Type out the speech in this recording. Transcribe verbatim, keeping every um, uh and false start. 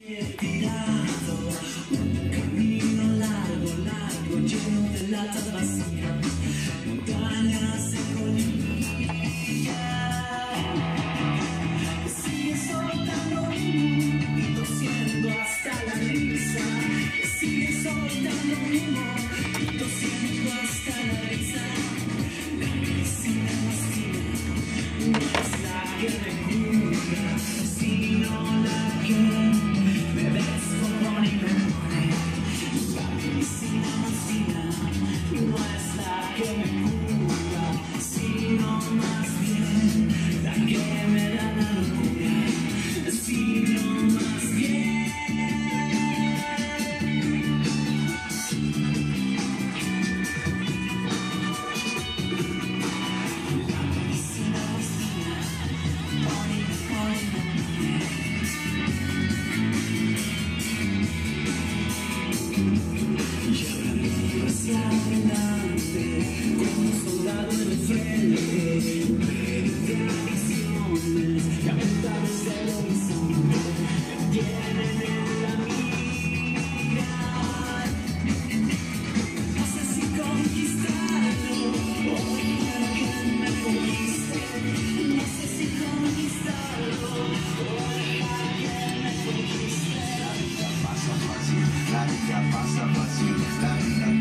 He tirado un camino largo, largo, lleno de latas vacías, montañas de colina. Sigue soltando humo, tosiendo hasta la risa. Sigue soltando humo, tosiendo hasta la risa. La medicina más fina no es la que me cura, sino la que me descompone y me muere. La medicina más fina no es la que me cura, sino más bien la que me da la locura, sino más bien. La medicina más fina pone y me pone y me muere. Y ahora miro hacia adelante, como un soldado en el frente, de adicciones que apuntan desde el horizonte, me tienen en la mira. No sé si conquistarlo o dejar que me conquiste. No sé si conquistarlo o dejar que me conquiste. La vida pasa fácil, la vida pasa fácil, la vida